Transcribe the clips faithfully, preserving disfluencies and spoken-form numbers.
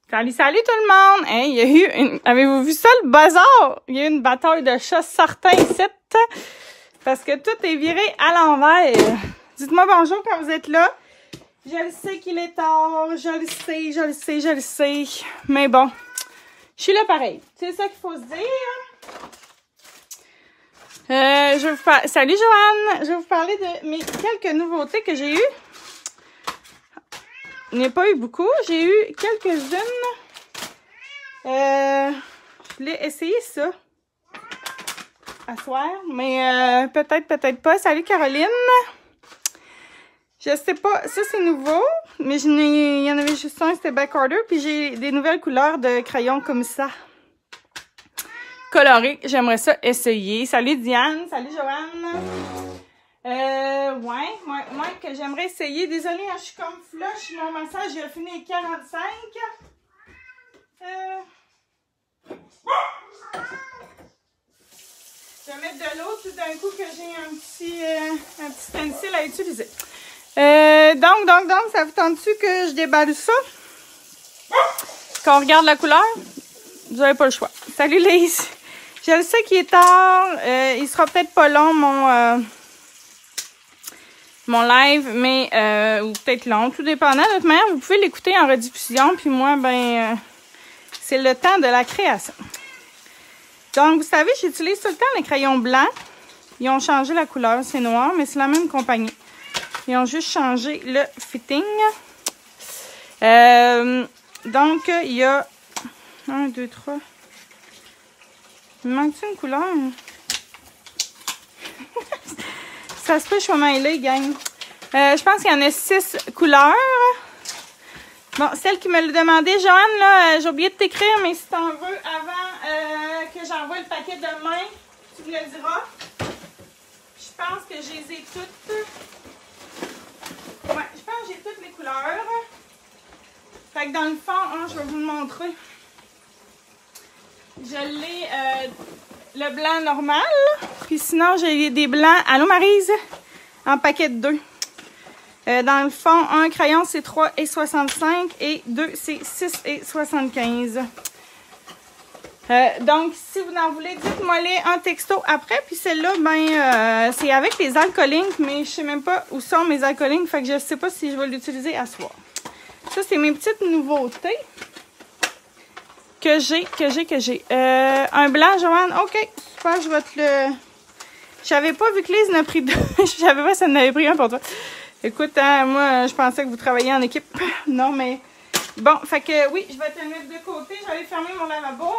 Salut, salut tout le monde! Hein, il y a eu une... Avez-vous vu ça, le bazar? Il y a eu une bataille de chats certains ici, parce que tout est viré à l'envers. Dites-moi bonjour quand vous êtes là. Je le sais qu'il est tard, je le sais, je le sais, je le sais. Mais bon, je suis là pareil. C'est ça qu'il faut se dire. Euh, je vais vous par... Salut Joanne! Je vais vous parler de mes quelques nouveautés que j'ai eues. Il n'y a pas eu beaucoup. J'ai eu quelques-unes. Euh, je voulais essayer ça à soir, mais euh, peut-être, peut-être pas. Salut Caroline. Je sais pas. Ça, c'est nouveau, mais il y en avait juste un, c'était Backorder. Puis j'ai des nouvelles couleurs de crayons comme ça. Colorés. J'aimerais ça essayer. Salut Diane. Salut Joanne. Euh, ouais, moi, moi que j'aimerais essayer. Désolée, hein, je suis comme flush. Mon massage, il a fini à quarante-cinq. Euh... Je vais mettre de l'eau tout d'un coup que j'ai un petit, euh, un petit stencil à utiliser. Euh, donc, donc, donc, ça vous tente-tu que je déballe ça? Quand on regarde la couleur, vous n'avez pas le choix. Salut Lise. Je le sais qu'il est tard. Euh, il sera peut-être pas long, mon... Euh, mon live, mais euh, ou peut-être long, tout dépendant. De toute manière, vous pouvez l'écouter en rediffusion, puis moi, ben, euh, c'est le temps de la création. Donc, vous savez, j'utilise tout le temps les crayons blancs. Ils ont changé la couleur, c'est noir, mais c'est la même compagnie. Ils ont juste changé le fitting. Euh, donc, il y a un, deux, trois. Il me manque-t-il une couleur? Ça se peut, je suis mêlée, gang. Euh, je pense qu'il y en a six couleurs. Bon, celle qui me l'a demandé, Joanne, là, euh, j'ai oublié de t'écrire, mais si t'en veux, avant euh, que j'envoie le paquet demain, tu me le diras. Je pense que je les ai toutes. Ouais, je pense que j'ai toutes les couleurs. Fait que dans le fond, hein, je vais vous le montrer. Je l'ai... Euh, le blanc normal, puis sinon j'ai des blancs, allô Maryse, en paquet de deux. Euh, dans le fond, un crayon c'est trois et soixante-cinq et deux c'est six et soixante-quinze. Euh, donc si vous en voulez, dites-moi les en texto après. Puis celle-là, ben euh, c'est avec les alcoolings, mais je sais même pas où sont mes alcoolings, fait que je sais pas si je vais l'utiliser à soir. Ça c'est mes petites nouveautés. Que j'ai, que j'ai, que j'ai. Euh, un blanc, Joanne. OK, super, je vais te le... J'avais pas vu que Lise en a pris deux. Je savais pas si elle en avait pris un pour toi. Écoute, hein, moi, je pensais que vous travailliez en équipe. Non, mais... Bon, fait que oui, je vais te le mettre de côté. Je vais aller fermer mon lavabo.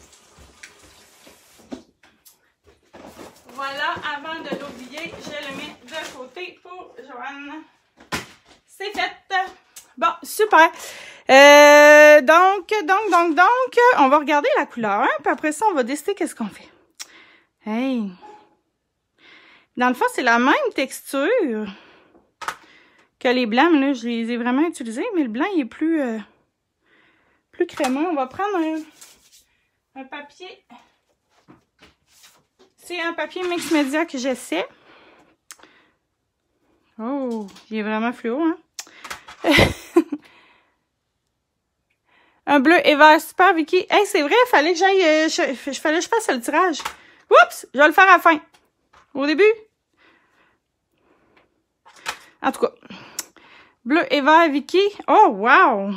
Voilà, avant de l'oublier, je le mets de côté pour Joanne. C'est fait. Bon, super. Euh, donc, donc, donc, donc, on va regarder la couleur, hein, puis après ça, on va décider qu'est-ce qu'on fait. Hey! Dans le fond, c'est la même texture que les blancs, mais là, je les ai vraiment utilisés, mais le blanc, il est plus, euh, plus crémeux. On va prendre un, un papier. C'est un papier mix média que j'essaie. Oh, il est vraiment fluo, hein? Un bleu et vert super, Vicky. Hey, c'est vrai, fallait que j'aille. Euh, je, je, fallait que je fasse le tirage. Oups! Je vais le faire à la fin. Au début. En tout cas. Bleu et vert, Vicky. Oh, wow!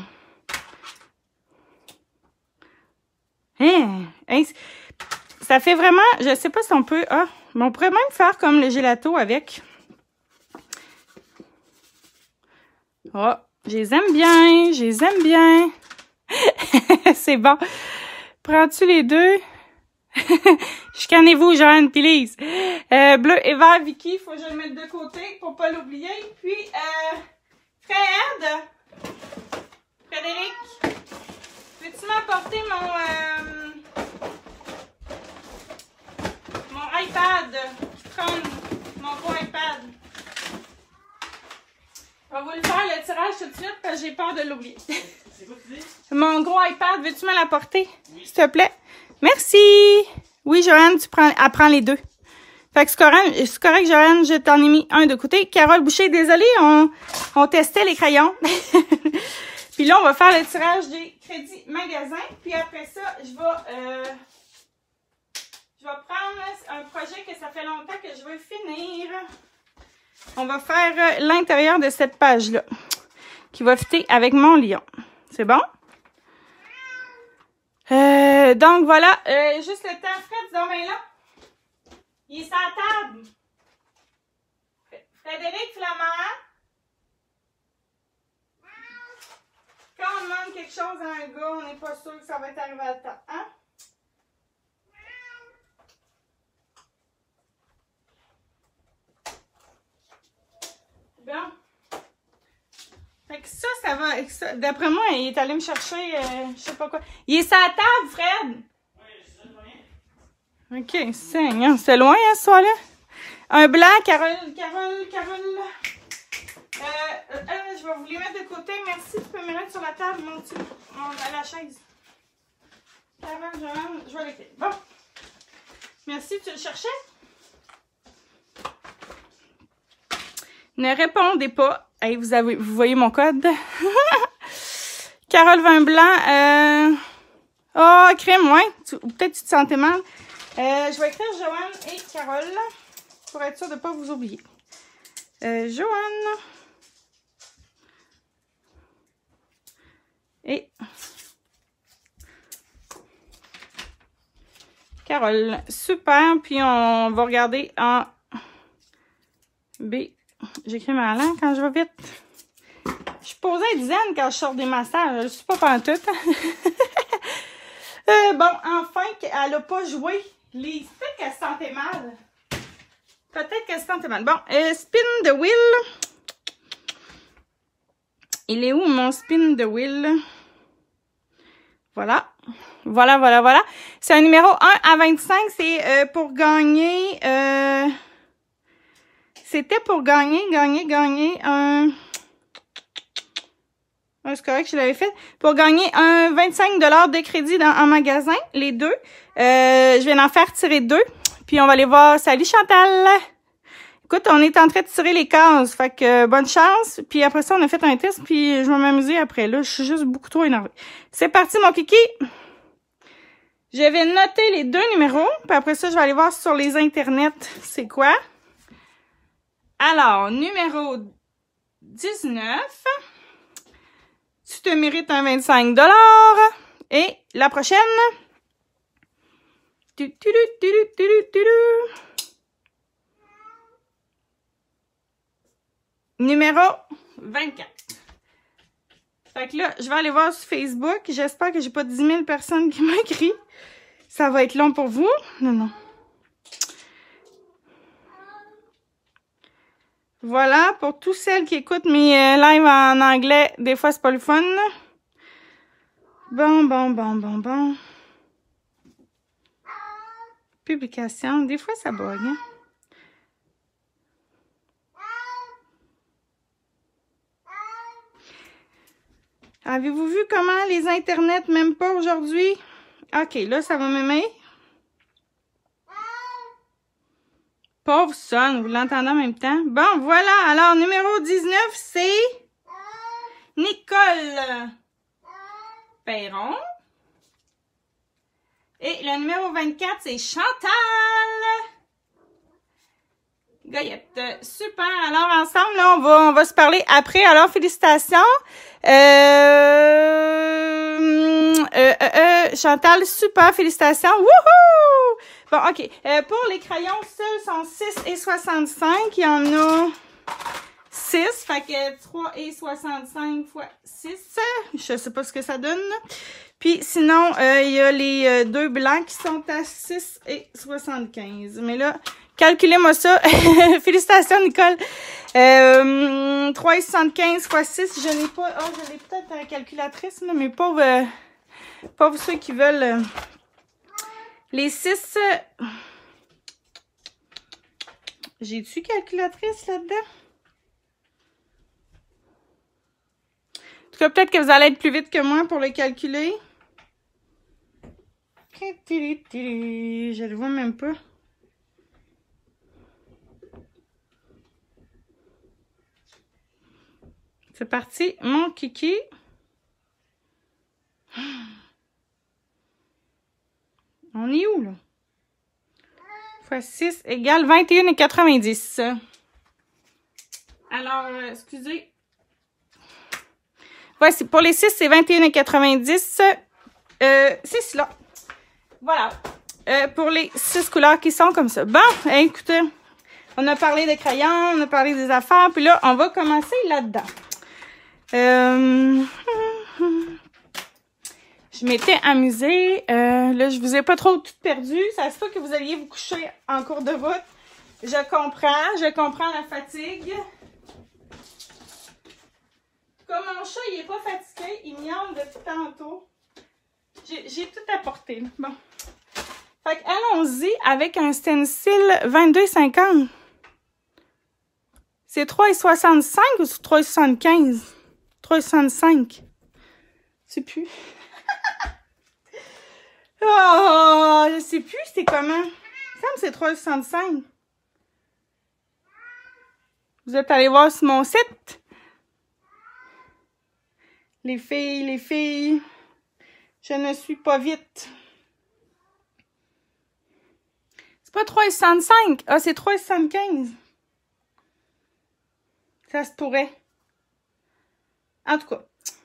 Hein? Hey, ça fait vraiment. Je sais pas si on peut. Ah, mais on pourrait même faire comme le gelato avec. Oh, je les aime bien. Je les aime bien. C'est bon. Prends-tu les deux? Chicanez-vous, Joanne, puis Lise. Euh, bleu et vert, Vicky. Faut que je le mette de côté pour pas l'oublier. Puis, euh, Fred, Frédéric, peux-tu m'apporter mon, euh, mon iPad qui trône, mon gros iPad? On va vous le faire le tirage tout de suite parce que j'ai peur de l'oublier. C'est quoi tu dis? Mon gros iPad, veux-tu me l'apporter? Oui. S'il te plaît. Merci. Oui, Joanne, tu prends, elle prend les deux. Fait que c'est correct, c'est correct, Joanne, je t'en ai mis un de côté. Carole Boucher, désolée, on, on testait les crayons. Puis là, on va faire le tirage des crédits magasins. Puis après ça, je vais, euh, je vais prendre un projet que ça fait longtemps que je veux finir. On va faire l'intérieur de cette page-là, qui va fitter avec mon lion. C'est bon? Euh, donc voilà, euh, juste le temps, Fred, demain là. Il est sur la table. Frédéric Flamand. Quand on demande quelque chose à un gars, on n'est pas sûr que ça va être arrivé à temps. Hein? Bon. Fait que ça, ça va. D'après moi, il est allé me chercher, euh, je sais pas quoi. Il est sur la table, Fred? OK, Seigneur, c'est loin, hein, ce soir-là? Un blanc, Carole, Carole, Carole. Euh, euh, euh, je vais vous les mettre de côté. Merci, tu peux me mettre sur la table, mon petit, mon, à la chaise. Carole, Joanne, je vais l'écrire. Bon. Merci, tu le cherchais? Ne répondez pas. Hey, vous, avez, vous voyez mon code? Carole Vin Blanc. Euh... Oh, crème, ouais. Peut-être tu te sentais mal. Euh, je vais écrire Joanne et Carole pour être sûre de ne pas vous oublier. Euh, Joanne et Carole. Super. Puis on va regarder en B. J'écris ma langue quand je vais vite. Je suis posée à dizaine quand je sors des massages. Je ne suis pas pantoute. euh, bon, enfin, elle n'a pas joué. Les... Peut-être qu'elle se sentait mal. Peut-être qu'elle se sentait mal. Bon, euh, spin the wheel. Il est où mon spin the wheel? Voilà. Voilà, voilà, voilà. C'est un numéro un à vingt-cinq. C'est euh, pour gagner... Euh... C'était pour gagner, gagner, gagner un... C'est correct, je l'avais fait. Pour gagner un vingt-cinq dollars de crédit dans, en magasin, les deux. Euh, je viens d'en faire tirer deux. Puis on va aller voir. Salut Chantal! Écoute, on est en train de tirer les cases. Fait que euh, bonne chance. Puis après ça, on a fait un test. Puis je vais m'amuser après. Là, je suis juste beaucoup trop énervée. C'est parti, mon kiki! Je vais noter les deux numéros. Puis après ça, je vais aller voir sur les internets c'est quoi. Alors, numéro dix-neuf. Tu te mérites un vingt-cinq dollars. Et la prochaine. Tu, tu, tu, tu, tu, tu, tu. Numéro vingt-quatre. Fait que là, je vais aller voir sur Facebook. J'espère que j'ai pas dix mille personnes qui m'écrivent. Ça va être long pour vous. Non, non. Voilà, pour toutes celles qui écoutent mes euh, lives en anglais, des fois c'est pas le fun. Bon, bon, bon, bon, bon. Publication, des fois ça bug. Hein? Avez-vous vu comment les internets même pas aujourd'hui? Ok, là ça va m'aimer. Pauvre son, vous l'entendez en même temps. Bon, voilà. Alors, numéro dix-neuf, c'est Nicole Perron. Et le numéro vingt-quatre, c'est Chantal Goyette. Super. Alors, ensemble, là, on va, on va se parler après. Alors, félicitations. Euh, euh, euh, euh, Chantal, super. Félicitations. Wouhou! Bon, OK. Euh, pour les crayons, seuls sont six et soixante-cinq. Il y en a six. Fait que trois et soixante-cinq fois six. Je sais pas ce que ça donne. Puis sinon, euh, il y a les euh, deux blancs qui sont à six et soixante-quinze. Mais là, calculez-moi ça. Félicitations, Nicole. Euh, trois et soixante-quinze fois six. Je n'ai pas... Oh, je l'ai peut-être à la calculatrice, là, mais pauvres, euh, pauvres ceux qui veulent... Euh, les six... Euh, j'ai-tu calculatrice là-dedans? En tout cas, peut-être que vous allez être plus vite que moi pour le calculer. Je le vois même pas. C'est parti, mon kiki. fois six égale vingt et un et quatre-vingt-dix. Alors, euh, excusez. Voici, pour les six, c'est vingt et un et quatre-vingt-dix. Euh, c'est cela. Voilà. Euh, pour les six couleurs qui sont comme ça. Bon, écoutez, on a parlé des crayons, on a parlé des affaires, puis là, on va commencer là-dedans. Euh... Je m'étais amusée. Euh, là, je vous ai pas trop tout perdu. Ça se peut que vous alliez vous coucher en cours de route. Je comprends. Je comprends la fatigue. Comme mon chat, il est pas fatigué. Il miaule depuis tantôt. J'ai tout apporté. Là. Bon. Fait que allons-y avec un stencil vingt-deux cinquante. C'est trois soixante-cinq ou trois soixante-quinze? trois soixante-cinq. Je sais plus. Oh, je sais plus c'est comment. Il me semble que c'est trois soixante-cinq. Vous êtes allés voir sur mon site? Les filles, les filles, je ne suis pas vite. C'est pas trois soixante-cinq. Ah, c'est trois soixante-quinze. Ça se pourrait. En tout cas.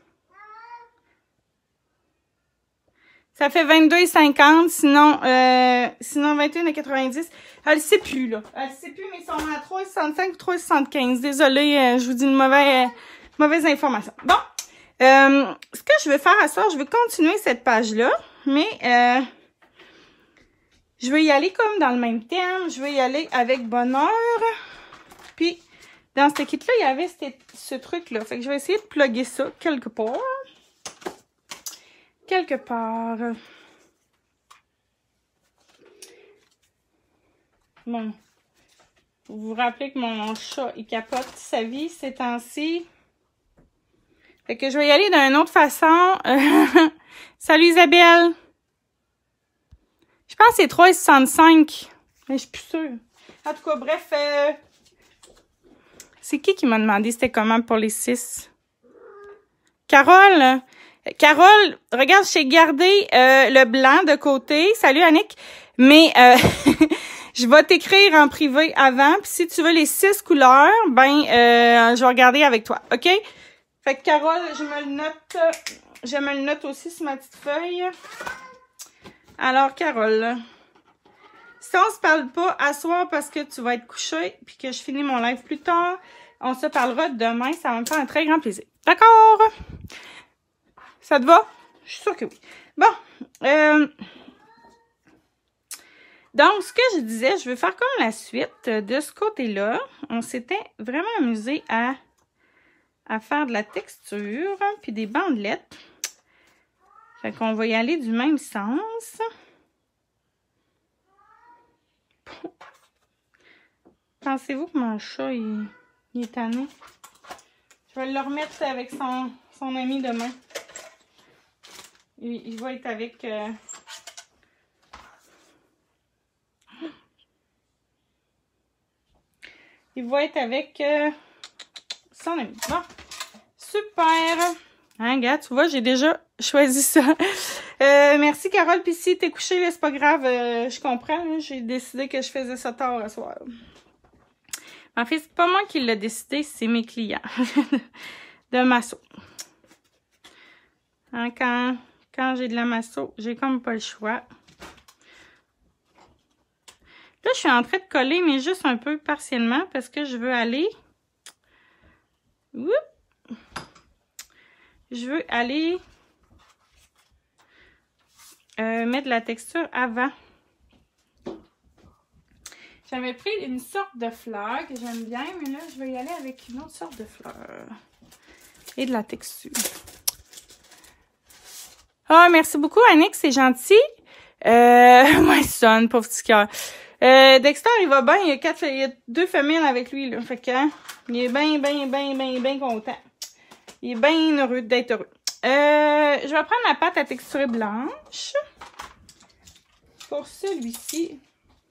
Ça fait vingt-deux cinquante, sinon, euh, sinon vingt et un et quatre-vingt-dix. Elle ne sait plus, là. Elle ne sait plus, mais ils sont à trois soixante-cinq ou trois soixante-quinze. Désolée, euh, je vous dis une mauvaise, euh, mauvaise information. Bon. Euh, ce que je vais faire à ça, je vais continuer cette page-là, mais euh, je vais y aller comme dans le même thème. Je vais y aller avec bonheur. Puis, dans ce kit-là, il y avait ce, ce truc-là. Fait que je vais essayer de plugger ça quelque part. Quelque part. Bon. Vous vous rappelez que mon chat, il capote sa vie ces temps-ci. Fait que je vais y aller d'une autre façon. Salut Isabelle! Je pense que c'est trois soixante-cinq. Mais je suis plus sûre. En tout cas, bref. Euh... C'est qui qui m'a demandé c'était comment pour les six? Carole! Carole, regarde, j'ai gardé euh, le blanc de côté. Salut Annick. Mais euh, je vais t'écrire en privé avant. Puis si tu veux les six couleurs, ben euh, je vais regarder avec toi. OK? Fait que Carole, je me le note. Je me le note aussi sur ma petite feuille. Alors, Carole, si on se parle pas à soir parce que tu vas être couché puis que je finis mon live plus tard, on se parlera demain. Ça va me faire un très grand plaisir. D'accord? Ça te va? Je suis sûre que oui. Bon. Euh, donc, ce que je disais, je vais faire comme la suite de ce côté-là. On s'était vraiment amusé à, à faire de la texture, puis des bandelettes. Fait qu'on va y aller du même sens. Pensez-vous que mon chat, il, il est tanné? Je vais le remettre avec son, son ami demain. Il, il va être avec... Euh... Il va être avec euh, son ami. Bon, super! Hein, gars, tu vois, j'ai déjà choisi ça. Euh, merci, Carole. Puis si t'es couché, là, c'est pas grave. Euh, je comprends. J'ai décidé que je faisais ça tard ce soir. En fait, c'est pas moi qui l'ai décidé, c'est mes clients de Masso. Hein, quand... Quand j'ai de la Masso, j'ai comme pas le choix. Là, je suis en train de coller, mais juste un peu partiellement, parce que je veux aller... Oups! Je veux aller euh, mettre de la texture avant. J'avais pris une sorte de fleur que j'aime bien, mais là, je vais y aller avec une autre sorte de fleur. Et de la texture. Ah, oh, merci beaucoup, Annick, c'est gentil. Euh, moi, il sonne, pauvre petit cœur. Euh, Dexter, il va bien, il y a quatre, il y a deux femelles avec lui, là. Fait que, hein, il est bien, bien, bien, bien, bien content. Il est bien heureux d'être heureux. Euh, je vais prendre la pâte à texture blanche. Pour celui-ci.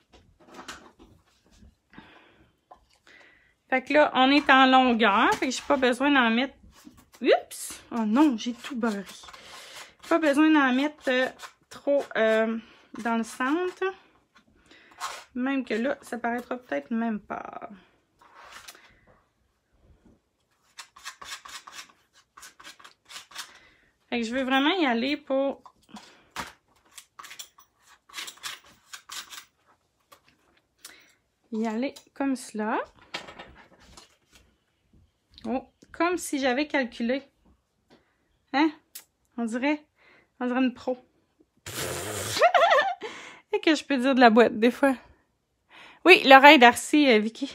Fait que là, on est en longueur. Fait que j'ai pas besoin d'en mettre... Oups! Oh non, j'ai tout barré. Pas besoin d'en mettre euh, trop euh, dans le centre. Même que là, ça paraîtra peut-être même pas. Fait que je veux vraiment y aller pour... y aller comme cela. Oh, comme si j'avais calculé. Hein? On dirait, on dirait une pro. Et que je peux dire de la boîte, des fois. Oui, l'oreille d'Arcy, euh, Vicky.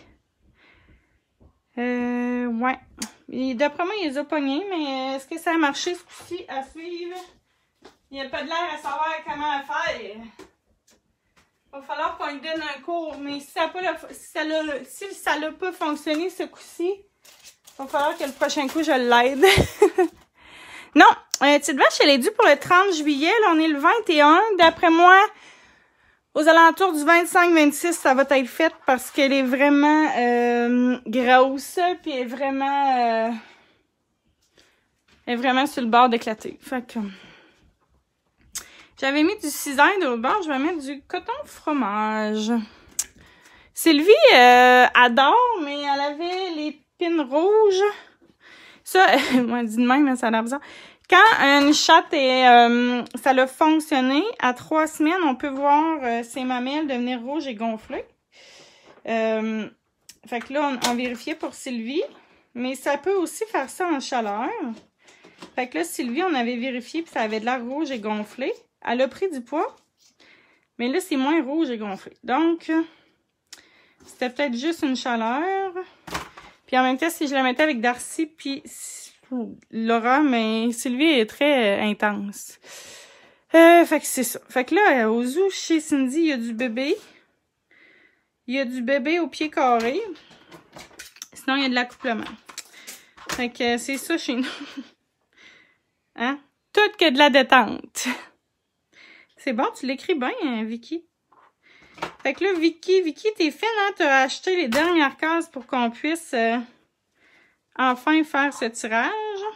Euh, ouais. D'après moi, il les a pognés, mais est-ce que ça a marché ce coup-ci à suivre? Il n'y a pas de l'air à savoir comment le faire. Il va falloir qu'on lui donne un cours, mais si ça n'a si ça l'a si ça l'a pas fonctionné ce coup-ci, il va falloir que le prochain coup, je l'aide. Non, euh, petite vache, elle est due pour le trente juillet. Là, on est le vingt et un. D'après moi, aux alentours du vingt-cinq vingt-six, ça va être fait parce qu'elle est vraiment euh, grosse. Puis elle est vraiment... Euh, elle est vraiment sur le bord d'éclater. Fait que... J'avais mis du cisaille de l'autre bord. Je vais mettre du coton fromage. Sylvie euh, adore, mais elle avait les pins rouges. Ça, moi, dit de même, ça a l'air bizarre. Quand une chatte est, euh, ça a fonctionné, à trois semaines, on peut voir euh, ses mamelles devenir rouges et gonflées. Euh, fait que là, on, on vérifiait pour Sylvie. Mais ça peut aussi faire ça en chaleur. Fait que là, Sylvie, on avait vérifié, puis ça avait de l'air rouge et gonflé. Elle a pris du poids. Mais là, c'est moins rouge et gonflé. Donc, c'était peut-être juste une chaleur. Puis en même temps, si je la mettais avec Darcy puis Laura, mais Sylvie est très euh, intense. Euh, fait que c'est ça. Fait que là, au zoo, chez Cindy, il y a du bébé. Il y a du bébé au pied carré. Sinon, il y a de l'accouplement. Fait que c'est ça chez nous. Hein? Tout que de la détente. C'est bon, tu l'écris bien, hein, Vicky. Fait que là, Vicky, Vicky, t'es fine, hein? T'as acheté les dernières cases pour qu'on puisse euh, enfin faire ce tirage.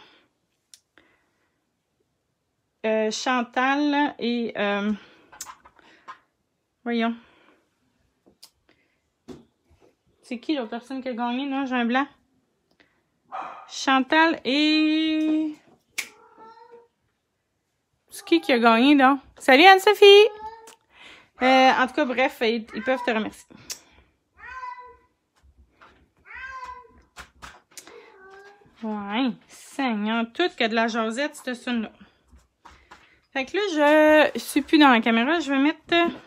Euh, Chantal et... Euh, voyons. C'est qui l'autre personne qui a gagné, là? J'ai un blanc. Chantal et... C'est qui qui a gagné, là? Salut, Anne-Sophie! Euh, en tout cas, bref, ils, ils peuvent te remercier. Ouais, Seigneur, tout que de la jasette, cette sonne-là. Fait que là, je suis plus dans la caméra. Je vais mettre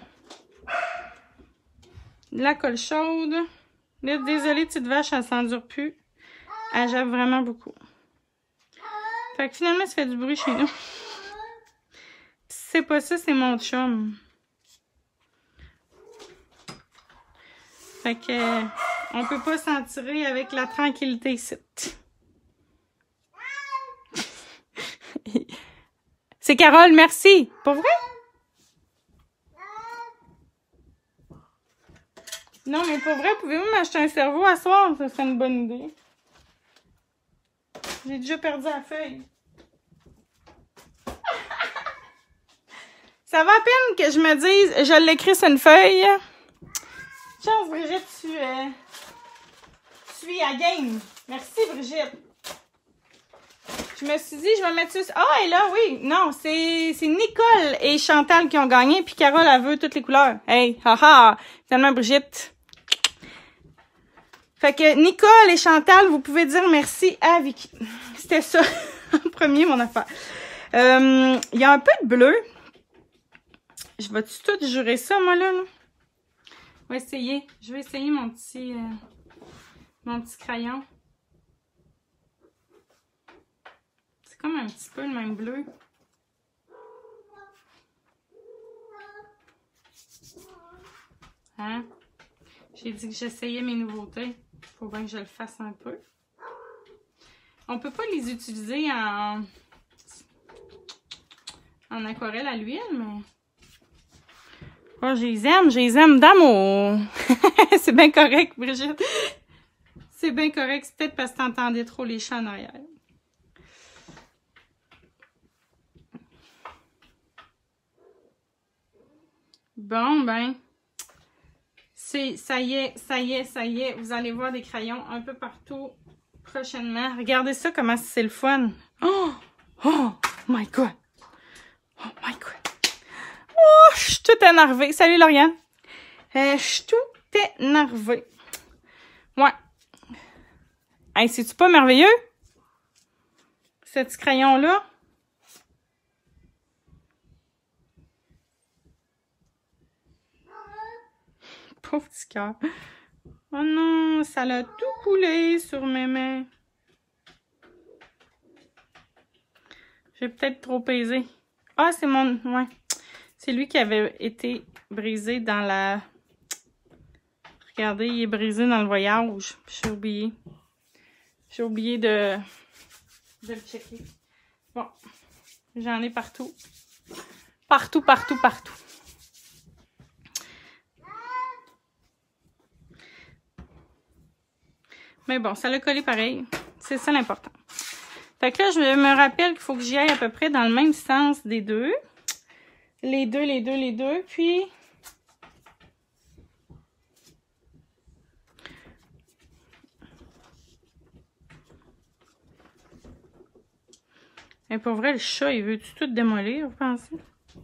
de la colle chaude. Là, désolée, petite vache, elle s'endure plus. Elle jappe vraiment beaucoup. Fait que finalement, ça fait du bruit chez nous. C'est pas ça, c'est mon chum. Fait que, on peut pas s'en tirer avec la tranquillité ici. C'est Carole, merci. Pas vrai? Non, mais pour vrai, pouvez-vous m'acheter un cerveau à soir? Ça serait une bonne idée. J'ai déjà perdu la feuille. Ça va à peine que je me dise, je l'écris sur une feuille. Chance, Brigitte, tu, euh, tu suis à game. Merci, Brigitte. Je me suis dit, je vais mettre ça... Ah, oh, et là, oui. Non, c'est Nicole et Chantal qui ont gagné, puis Carole, elle veut toutes les couleurs. Hey, haha. Finalement, Brigitte. Fait que Nicole et Chantal, vous pouvez dire merci à Vicky. C'était ça, en premier, mon affaire. Euh, il y a un peu de bleu. Je vais-tu tout jurer ça, moi, là? là? Je vais essayer. Je vais essayer mon petit, euh, mon petit crayon. C'est comme un petit peu le même bleu. Hein? J'ai dit que j'essayais mes nouveautés. Faut bien que je le fasse un peu. On peut pas les utiliser en, en aquarelle à l'huile, mais... Oh, je les aime, je les aime d'amour. C'est bien correct, Brigitte. C'est bien correct. C'est peut-être parce que t'entendais trop les chats en arrière. Bon, ben... C'est, ça y est, ça y est, ça y est. Vous allez voir des crayons un peu partout prochainement. Regardez ça, comment c'est le fun. Oh! Oh my God! Oh my God! Oh, je suis toute énervée. Salut, Lauriane. Euh, je suis toute énervée. Ouais. Hey, c'est-tu pas merveilleux? Ce petit crayon-là. Pauvre petit cœur. Oh non, ça l'a tout coulé sur mes mains. J'ai peut-être trop pesé. Ah, c'est mon... Ouais. C'est lui qui avait été brisé dans la... Regardez, il est brisé dans le voyage. J'ai oublié. J'ai oublié de... de le checker. Bon. J'en ai partout. Partout, partout, partout. Mais bon, ça l'a collé pareil. C'est ça l'important. Fait que là, je me rappelle qu'il faut que j'y aille à peu près dans le même sens des deux. Les deux, les deux, les deux. Puis... Et pour vrai, le chat, il veut-tu tout démolir, vous pensez?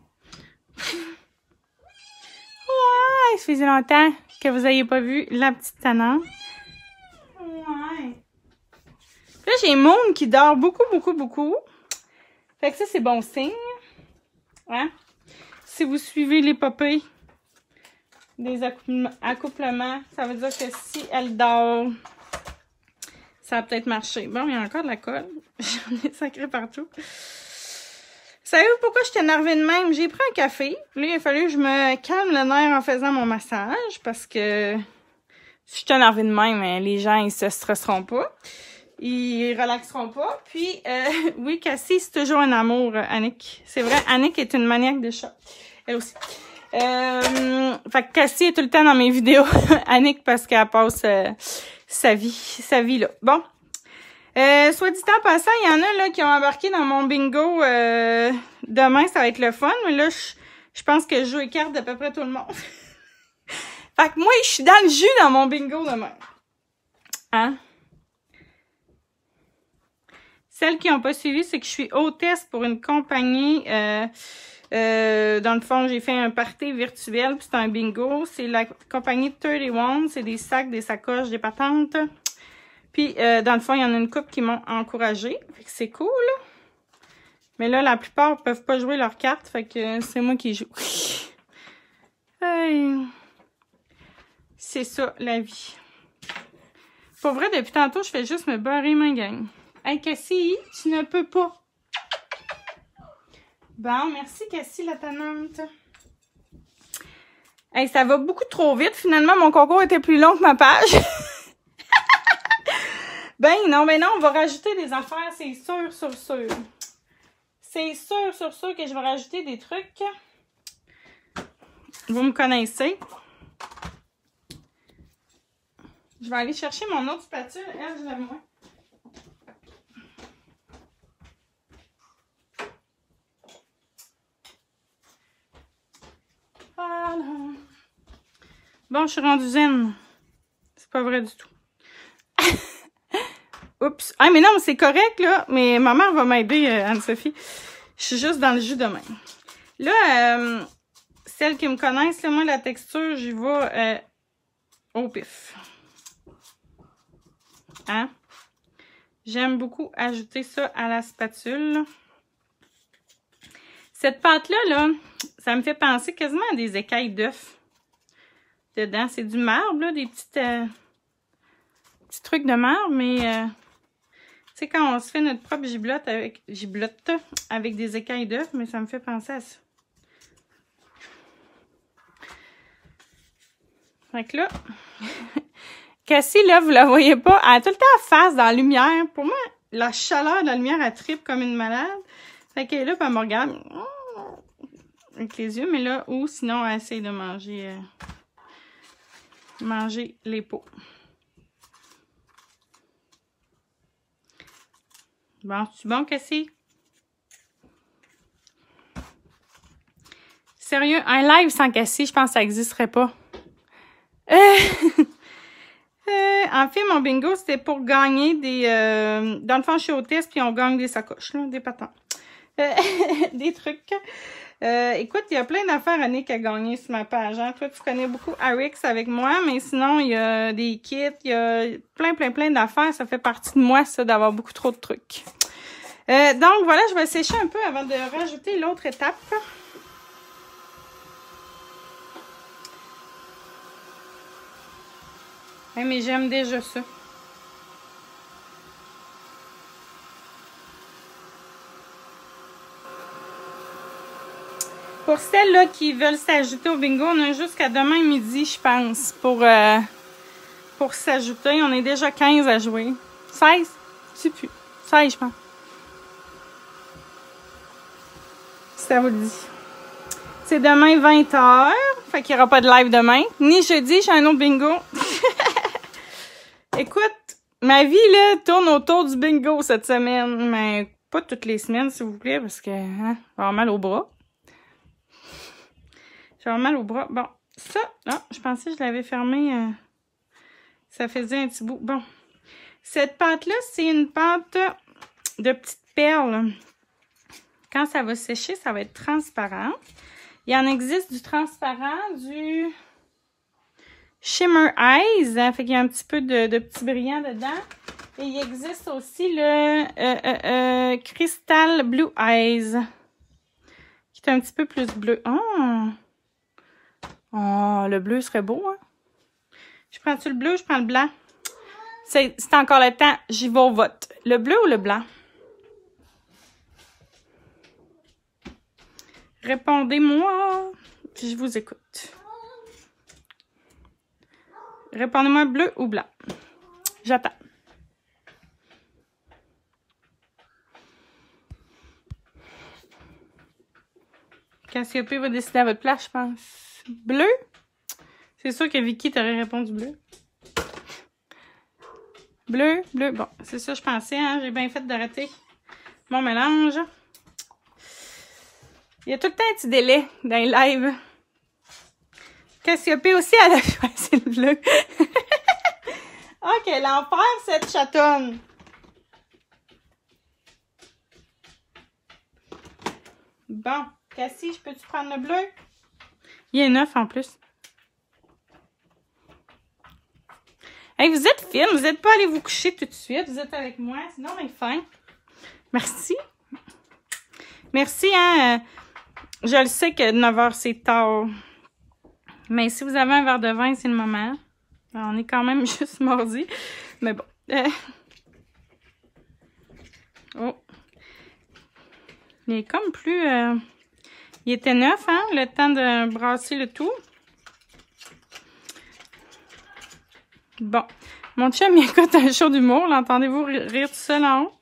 Ouais, ça faisait longtemps que vous n'ayez pas vu la petite tannante. Ouais. Là, j'ai Moon qui dort beaucoup, beaucoup, beaucoup. Fait que ça, c'est bon signe. Hein? Si vous suivez l'épopée des accouplements, ça veut dire que si elle dort, ça va peut-être marcher. Bon, il y a encore de la colle. J'en ai sacré partout. Savez-vous pourquoi je suis énervée de même? J'ai pris un café. Là, il a fallu que je me calme le nerf en faisant mon massage. Parce que si je suis énervée de même, les gens, ils se stresseront pas. Ils relaxeront pas. Puis, euh, oui, Cassie, c'est toujours un amour, Annick. C'est vrai, Annick est une maniaque de chat. Elle aussi. Euh, fait que Cassie est tout le temps dans mes vidéos. Annick, parce qu'elle passe euh, sa vie, sa vie là. Bon. Euh, soit dit en passant, il y en a là qui ont embarqué dans mon bingo. Euh, demain, ça va être le fun. Mais là, je, je pense que je joue les cartes d'à peu près tout le monde. Fait que moi, je suis dans le jus dans mon bingo demain. Hein? Celles qui n'ont pas suivi, c'est que je suis hôtesse pour une compagnie. Euh, euh, dans le fond, j'ai fait un party virtuel, puis c'est un bingo. C'est la compagnie trente et un. C'est des sacs, des sacoches, des patentes. Puis, euh, dans le fond, il y en a une couple qui m'ont encouragée. Fait que c'est cool. Mais là, la plupart ne peuvent pas jouer leurs cartes. Fait que c'est moi qui joue. Hey. C'est ça, la vie. Pour vrai, depuis tantôt, je fais juste me beurrer ma gang. Hey, Cassie, tu ne peux pas. Bon, merci, Cassie, la tannante. Hey, ça va beaucoup trop vite. Finalement, mon concours était plus long que ma page. Ben non, ben non, on va rajouter des affaires, c'est sûr, sûr, sûr. C'est sûr, sûr, sûr que je vais rajouter des trucs. Vous me connaissez. Je vais aller chercher mon autre spatule. Elle, je l'aime moins. Voilà. Bon, je suis rendue zen. C'est pas vrai du tout. Oups. Ah, mais non, c'est correct, là. Mais ma mère va m'aider, euh, Anne-Sophie. Je suis juste dans le jus de même. Là, euh, celles qui me connaissent, là, moi, la texture, j'y vais euh, au pif. Hein? J'aime beaucoup ajouter ça à la spatule. Cette pâte-là, là, ça me fait penser quasiment à des écailles d'œufs. Dedans, c'est du marbre, là, des petites, euh, petits trucs de marbre, mais... Euh, tu sais, quand on se fait notre propre giblotte avec, giblotte avec des écailles d'œufs, mais ça me fait penser à ça. Fait que là, Cassie, là, vous la voyez pas, elle a tout le temps face dans la lumière. Pour moi, la chaleur de la lumière, elle tripe comme une malade. Fait qu'elle est là, puis elle me regarde avec les yeux, mais là, ou sinon, elle essaie de manger, euh, manger les peaux. Bon, c'est bon, Cassie? Sérieux, un live sans Cassie, je pense que ça n'existerait pas. Euh, euh, en fait, mon bingo, c'était pour gagner des... Euh, dans le fond, je suis hôtesse, puis on gagne des sacoches, là, des patins. Euh, des trucs. Euh, écoute, il y a plein d'affaires, Annick, à gagner sur ma page. Hein? Toi, tu connais beaucoup Arix avec moi, mais sinon, il y a des kits, il y a plein, plein, plein d'affaires. Ça fait partie de moi, ça, d'avoir beaucoup trop de trucs. Euh, donc, voilà, je vais sécher un peu avant de rajouter l'autre étape. Hey, mais j'aime déjà ça. Pour celles-là qui veulent s'ajouter au bingo, on a jusqu'à demain midi, je pense, pour, euh, pour s'ajouter. On est déjà quinze à jouer. seize? Je sais plus. seize, je pense. Ça vous le dit. C'est demain vingt heures. Fait qu'il n'y aura pas de live demain. Ni jeudi, j'ai un autre bingo. Écoute, ma vie, là, tourne autour du bingo cette semaine. Mais pas toutes les semaines, s'il vous plaît, parce que hein, j'ai avoir mal au bras. J'ai mal au bras. Bon, ça, là, je pensais que je l'avais fermé. Euh, ça faisait un petit bout. Bon, cette pâte-là, c'est une pâte de petites perles. Quand ça va sécher, ça va être transparent. Il y en existe du transparent, du Shimmer Eyes. Hein, fait qu'il y a un petit peu de, de petits brillants dedans. Et il existe aussi le euh, euh, euh, Crystal Blue Eyes, qui est un petit peu plus bleu. Oh! Oh, le bleu serait beau, hein? Je prends-tu le bleu ou je prends le blanc? C'est encore le temps, j'y vais au vote. Le bleu ou le blanc? Répondez-moi, puis je vous écoute. Répondez-moi bleu ou blanc. J'attends. Cassiopée va décider à votre place, je pense. Bleu? C'est sûr que Vicky t'aurait répondu bleu. Bleu, bleu. Bon, c'est ça je pensais, hein. J'ai bien fait d'arrêter mon mélange. Il y a tout le temps un petit délai dans les lives. Cassiopée aussi, elle a choisi le bleu. Ok, l'enfer, cette chatonne. Bon, Cassie, je peux-tu prendre le bleu? Il est neuf en plus. Hey, vous êtes fine, vous n'êtes pas allé vous coucher tout de suite. Vous êtes avec moi, sinon, mais fin. Merci. Merci, hein. Je le sais que neuf heures, c'est tard. Mais si vous avez un verre de vin, c'est le moment. Alors, on est quand même juste mardi. Mais bon. Euh... Oh. Il est comme plus... Euh... Il était neuf, hein? Le temps de brasser le tout. Bon. Mon chum, il écoute un show d'humour. L'entendez-vous rire tout seul en haut?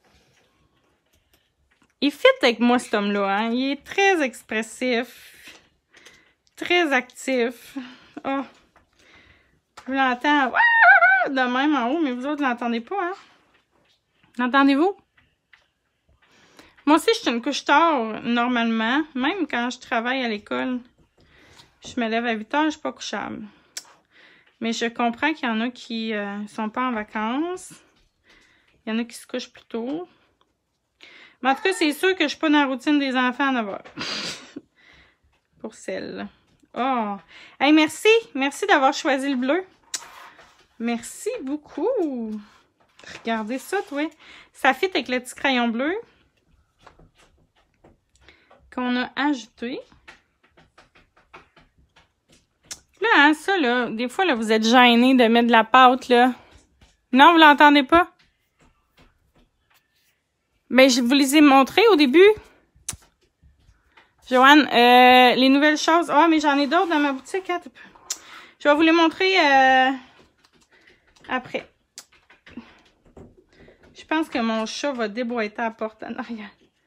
Il fit avec moi, cet homme-là, hein? Il est très expressif. Très actif. Oh. Je l'entends de même en haut, mais vous autres, ne l'entendez pas, hein? L'entendez-vous? Moi aussi, je suis une couche tard, normalement. Même quand je travaille à l'école, je me lève à huit heures, je ne suis pas couchable. Mais je comprends qu'il y en a qui ne euh, sont pas en vacances. Il y en a qui se couchent plus tôt. Mais en tout cas, c'est sûr que je ne suis pas dans la routine des enfants à neuf heures. Pour celle. Oh! Hey, merci! Merci d'avoir choisi le bleu. Merci beaucoup! Regardez ça, toi. Ça fit avec le petit crayon bleu qu'on a ajouté. Là, hein, ça, là, des fois, là, vous êtes gênés de mettre de la pâte, là. Non, vous l'entendez pas? Ben, je vous les ai montrés au début. Joanne, euh, les nouvelles choses. Ah, oh, mais j'en ai d'autres dans ma boutique. Hein. Je vais vous les montrer euh, après. Je pense que mon chat va déboîter à la porte en arrière.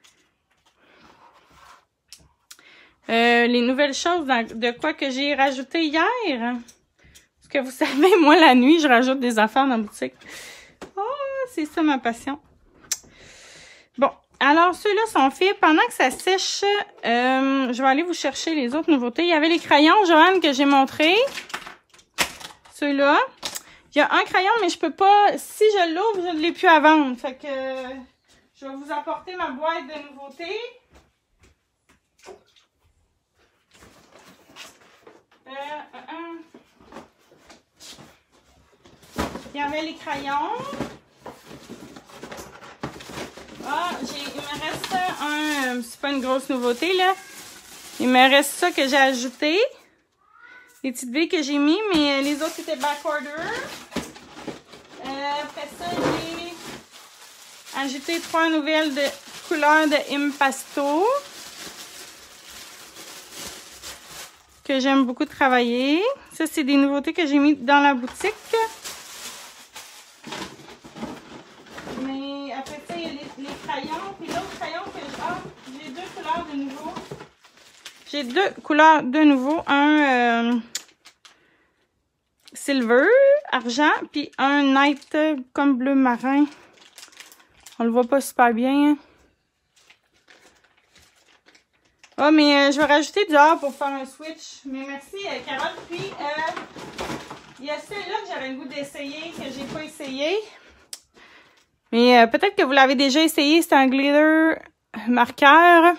Euh, les nouvelles choses dans, de quoi que j'ai rajouté hier. Parce que vous savez, moi, la nuit, je rajoute des affaires dans la boutique. Oh, c'est ça ma passion. Bon, alors ceux-là sont faits. Pendant que ça sèche, euh, je vais aller vous chercher les autres nouveautés. Il y avait les crayons, Joanne, que j'ai montrés. Ceux-là. Il y a un crayon, mais je peux pas... Si je l'ouvre, je ne l'ai plus à vendre. Fait que je vais vous apporter ma boîte de nouveautés. Euh, euh, euh. Il y avait les crayons. Ah, j'ai, il me reste un... C'est pas une grosse nouveauté, là. Il me reste ça que j'ai ajouté. Les petites billes que j'ai mis, mais les autres étaient backorder. Euh, après ça, j'ai ajouté trois nouvelles de couleurs de Impasto. Que j'aime beaucoup travailler. Ça, c'est des nouveautés que j'ai mis dans la boutique. Mais après ça, il y a les, les crayons. Puis l'autre crayon que j'ai... Ah, j'ai deux couleurs de nouveau. J'ai deux couleurs de nouveau. Un euh, silver, argent, puis un night comme bleu marin. On le voit pas super bien. Hein? Ah, oh, mais euh, je vais rajouter du or pour faire un switch. Mais merci, euh, Carole. Puis, euh, il y a celui-là que j'avais le goût d'essayer, que j'ai pas essayé. Mais euh, peut-être que vous l'avez déjà essayé. C'est un glitter marqueur.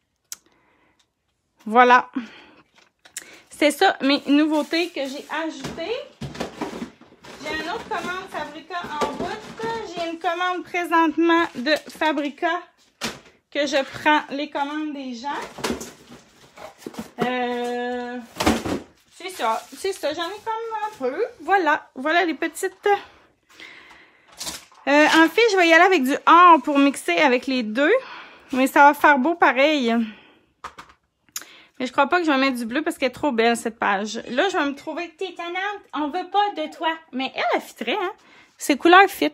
Voilà. C'est ça, mes nouveautés que j'ai ajoutées. J'ai une autre commande Fabrica en route. J'ai une commande présentement de Fabrica que je prends les commandes des gens. Euh, c'est ça, c'est ça. J'en ai comme un peu. Voilà, voilà les petites... Euh, en fait, je vais y aller avec du or pour mixer avec les deux. Mais ça va faire beau pareil. Mais je crois pas que je vais mettre du bleu parce qu'elle est trop belle, cette page. Là, je vais me trouver tétonnante. On veut pas de toi. Mais elle, elle fitterait, hein? C'est couleur fit.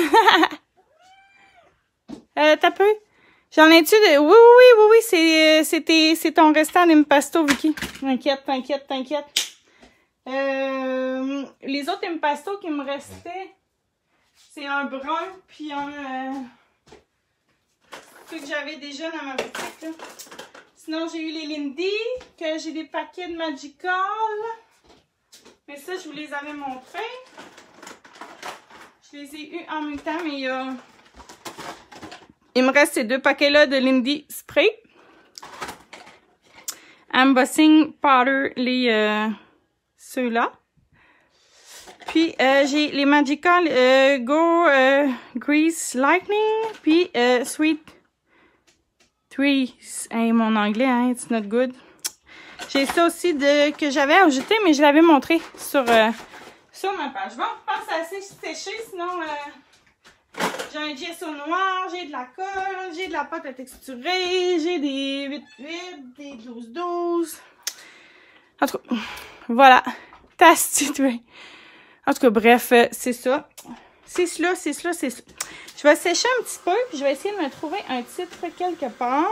euh, t'as peu? J'en ai-tu de... Oui, oui, oui, oui, oui. C'est, c'était, c'est ton restant d'Impasto, Vicky. T'inquiète, t'inquiète, t'inquiète. Euh, les autres Impasto qui me restaient, c'est un brun, puis un... Euh, que j'avais déjà dans ma boutique, là. Sinon, j'ai eu les Lindy, que j'ai des paquets de Magical. Mais ça, je vous les avais montrés. Je les ai eus en même temps, mais il y a... Il me reste ces deux paquets-là de Lindy Spray. Embossing Powder, les euh, ceux-là. Puis, euh, j'ai les Magical euh, Go euh, Grease Lightning, puis euh, Sweet Trees. Hey, mon anglais, hein, it's not good. J'ai ça aussi de que j'avais ajouté, mais je l'avais montré sur, euh, sur ma page. Bon, je pense que c'est assez séché, sinon... Euh, j'ai un gesso noir, j'ai de la colle, j'ai de la pâte à texturer, j'ai des huit huit, des douze douze. En tout cas, voilà. Tasty. En tout cas, bref, c'est ça. C'est cela, c'est cela, c'est ça. Je vais sécher un petit peu, puis je vais essayer de me trouver un titre quelque part.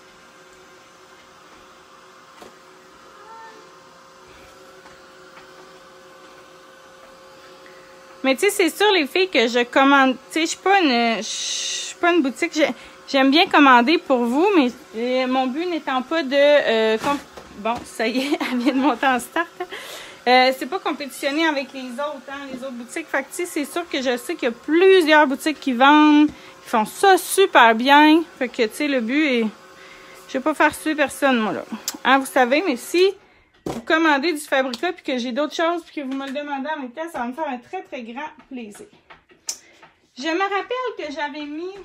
Mais tu sais, c'est sûr, les filles, que je commande... Tu sais, je suis pas une... Je suis pas une boutique... J'aime bien commander pour vous, mais euh, mon but n'étant pas de... Euh, bon, ça y est, elle vient de monter en start. Euh, c'est pas compétitionner avec les autres, hein, les autres boutiques. Fait que tu sais, c'est sûr que je sais qu'il y a plusieurs boutiques qui vendent, qui font ça super bien. Fait que, tu sais, le but est... Je vais pas faire suer personne, moi, là. Hein, vous savez, mais si... vous commandez du Fabrica puis que j'ai d'autres choses puis que vous me le demandez en même temps, ça va me faire un très très grand plaisir. Je me rappelle que j'avais mis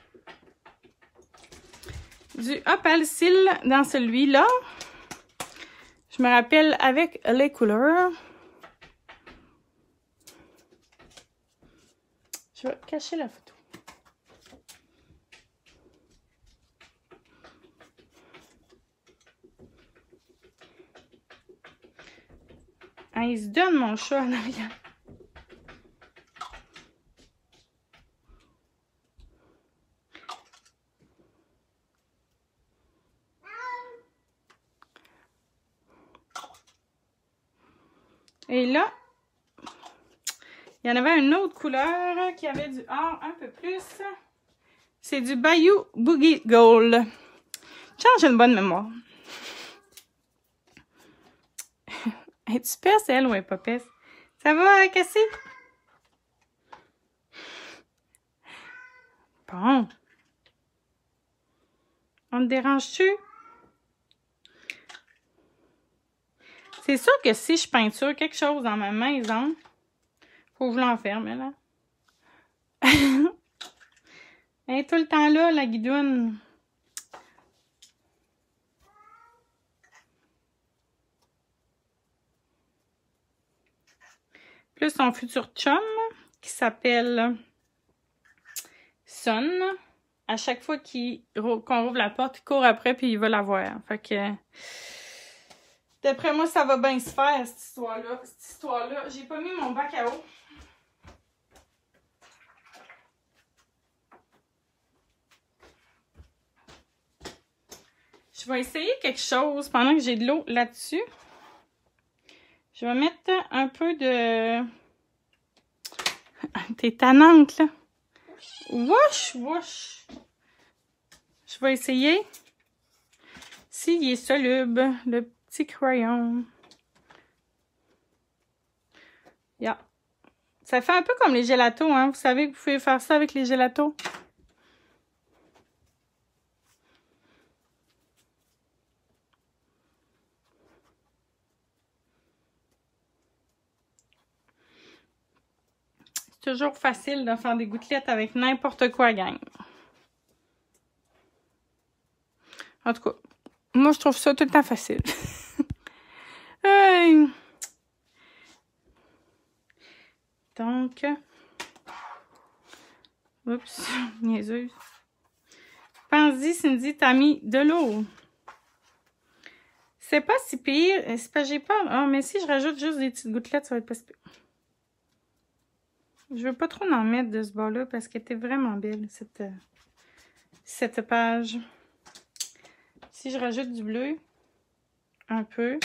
du Opal Seal dans celui-là. Je me rappelle avec les couleurs. Je vais cacher la photo. Ah, il se donne mon chat en arrière. Et là, il y en avait une autre couleur qui avait du or un peu plus. C'est du Bayou Boogie Gold. Change une bonne mémoire. Es-tu peste, elle, ou elle pas peste? Ça va, Cassie? Bon. On te dérange-tu? C'est sûr que si je peinture quelque chose dans ma maison, faut que je l'enferme, là. Elle est tout le temps là, la guidoune. Plus son futur chum, qui s'appelle Son. À chaque fois qu'il qu'on ouvre la porte, il court après puis il va la voir. Fait que d'après moi, ça va bien se faire, cette histoire-là. Cette histoire-là. J'ai pas mis mon bac à eau. Je vais essayer quelque chose pendant que j'ai de l'eau là-dessus. Je vais mettre un peu de... T'es tannante, là. Wouch, wouch. Je vais essayer s'il est soluble, le petit crayon. Yeah. Ça fait un peu comme les gélatos, hein. Vous savez que vous pouvez faire ça avec les gélatos. C'est toujours facile de faire des gouttelettes avec n'importe quoi, gang. En tout cas, moi, je trouve ça tout le temps facile. Hey. Donc, oups, niaiseuse. Pense-y, Cindy, t'as mis de l'eau. C'est pas si pire. C'est pas, j'ai pas... Ah, oh, mais si je rajoute juste des petites gouttelettes, ça va être pas si pire. Je veux pas trop en mettre de ce bas-là parce qu'elle était vraiment belle, cette, cette page. Si je rajoute du bleu, un peu,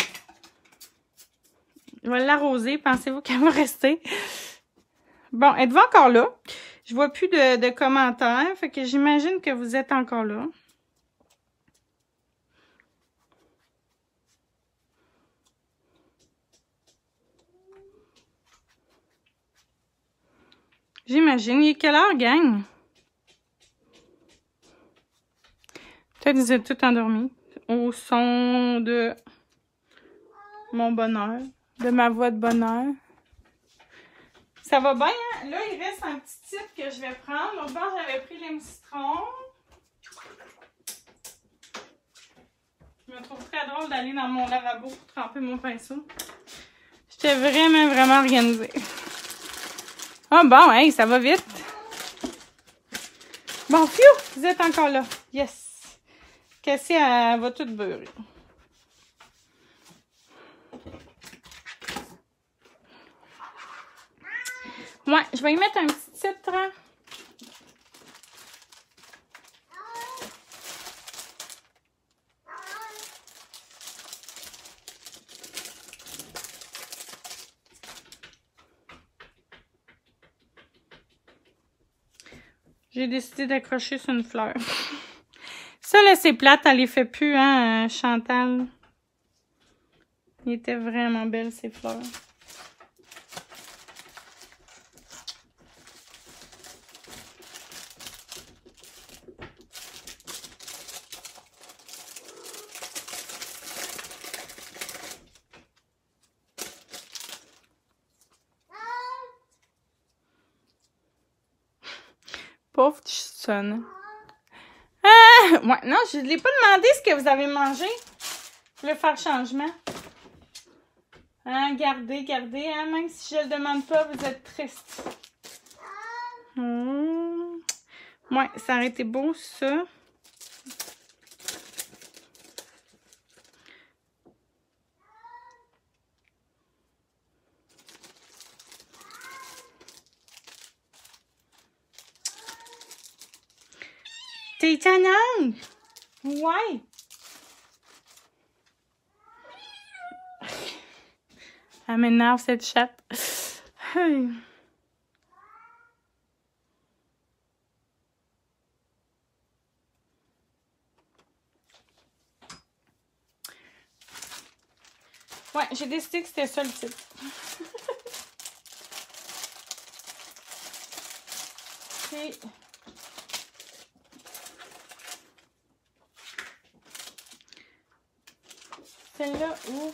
je vais l'arroser. Pensez-vous qu'elle va rester? Bon, êtes-vous encore là? Je vois plus de, de commentaires, fait que j'imagine que vous êtes encore là. J'imagine. Il est quelle heure, gang? Peut-être que vous êtes tous endormis au son de mon bonheur, de ma voix de bonheur. Ça va bien, hein? Là, il reste un petit type que je vais prendre. L'autre bord, j'avais pris les citrons. Je me trouve très drôle d'aller dans mon lavabo pour tremper mon pinceau. J'étais vraiment, vraiment organisée. Ah oh, bon, hey, ça va vite. Bon, fiou, vous êtes encore là. Yes. Cassie, elle va tout beurrer. Ouais, je vais y mettre un petit titre. J'ai décidé d'accrocher sur une fleur. Ça, là, c'est plate, elle les fait plus, hein, Chantal. Il était vraiment belle, ces fleurs. Pauvre sonne. Ah! Ouais, non, je ne l'ai pas demandé ce que vous avez mangé. Je voulais faire changement. Hein, gardez, gardez, hein, même si je le demande pas, vous êtes triste. Mmh. Ouais, ça aurait été beau, ça. T'es étonnante? Ouais. Elle m'énerve, cette chatte. Hey. Ouais, j'ai décidé que c'était ça le titre. OK. Celle-là, où?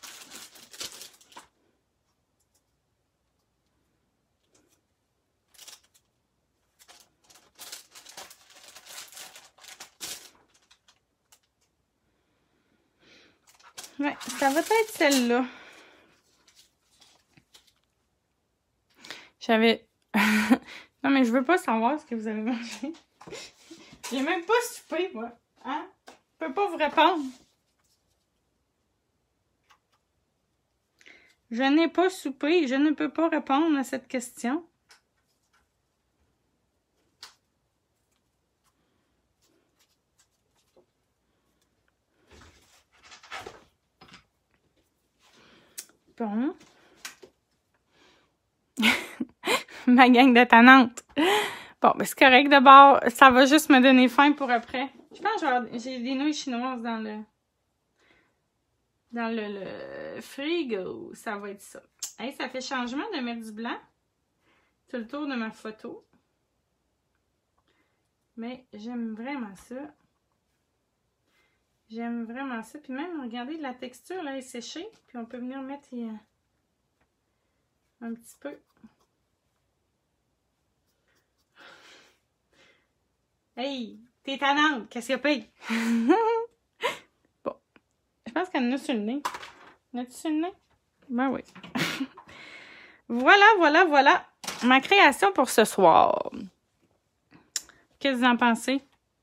Ouais, ça va être celle-là. J'avais... Non, mais je veux pas savoir ce que vous avez mangé. J'ai même pas soupé, moi. Hein? Je peux pas vous répondre. Je n'ai pas soupé. Je ne peux pas répondre à cette question. Bon. Ma gang de tannantes. Bon, ben c'est correct d'abord. Ça va juste me donner faim pour après. Je pense que j'ai des nouilles chinoises dans le... Dans le, le frigo. Ça va être ça. Hey, ça fait changement de mettre du blanc. Tout le tour de ma photo. Mais j'aime vraiment ça. J'aime vraiment ça. Puis même, regardez, la texture, là, est séchée. Puis on peut venir mettre euh, un petit peu. Hey, t'es tannante. Qu'est-ce qu'il y a payé? Bon. Je pense qu'elle en a sur le nez. En a-tu sur le nez? Ben oui. Voilà, voilà, voilà. Ma création pour ce soir. Qu'est-ce que vous en pensez?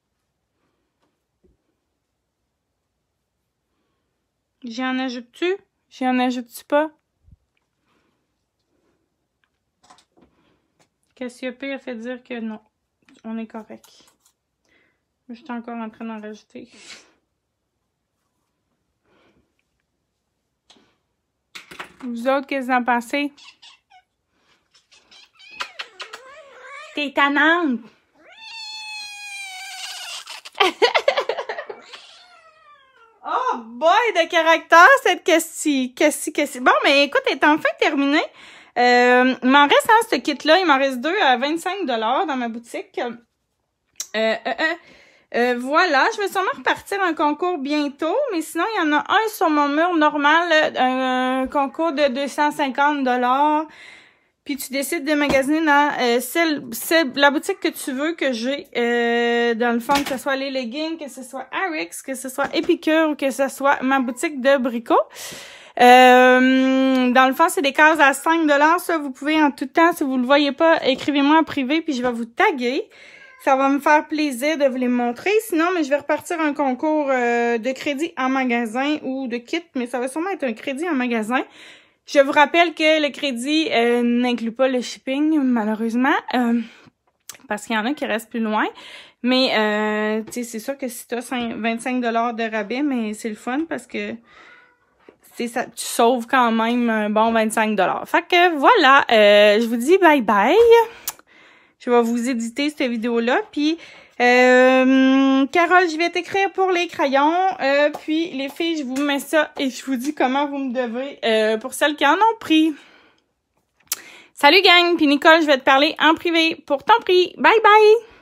J'y en ajoute-tu? J'y en ajoute-tu pas? Cassiopée a fait dire que non. On est correct. Je suis encore en train d'en rajouter. Vous autres, qu'est-ce que vous en pensez? T'es tannante! Oh boy, de caractère, cette question. Question, question. Bon, mais écoute, elle est enfin terminée. Euh, il m'en reste, hein, ce kit-là, il m'en reste deux à vingt-cinq dollars dans ma boutique. Euh, euh, euh, euh, voilà, je vais sûrement repartir un concours bientôt, mais sinon, il y en a un sur mon mur normal, un, un concours de deux cent cinquante dollars. Puis tu décides de magasiner dans euh, celle, celle, la boutique que tu veux que j'ai, euh, dans le fond, que ce soit les leggings, que ce soit Arix, que ce soit Epicure ou que ce soit ma boutique de Brico. Euh, dans le fond, c'est des cases à cinq dollars. Ça, vous pouvez en tout temps, si vous le voyez pas, écrivez-moi en privé, puis je vais vous taguer. Ça va me faire plaisir de vous les montrer. Sinon, mais je vais repartir un concours euh, de crédit en magasin ou de kit, mais ça va sûrement être un crédit en magasin. Je vous rappelle que le crédit euh, n'inclut pas le shipping, malheureusement, euh, parce qu'il y en a qui restent plus loin. Mais, euh, tu sais, c'est sûr que si tu as vingt-cinq dollars de rabais, mais c'est le fun parce que ça, tu sauves quand même un bon vingt-cinq dollars. Fait que voilà, euh, je vous dis bye bye. Je vais vous éditer cette vidéo-là, puis... Euh, Carole, je vais t'écrire pour les crayons. Euh, puis les filles, je vous mets ça et je vous dis comment vous me devez euh, pour celles qui en ont pris. Salut gang, puis Nicole, je vais te parler en privé pour ton prix. Bye bye!